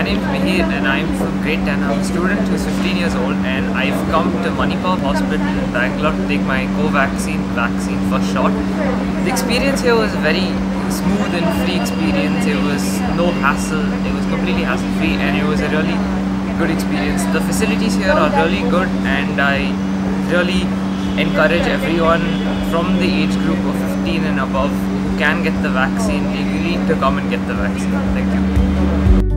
name is Mihir and I'm from grade 10. I'm a student who's 15 years old and I've come to Manipal Hospital in Bangalore to take my vaccine first shot. The experience here was very smooth and free experience. It was no hassle, it was completely hassle free, and it was a really good experience. The facilities here are really good and I really encourage everyone from the age group of 15 and above who can get the vaccine legally to come and get the vaccine. Thank you.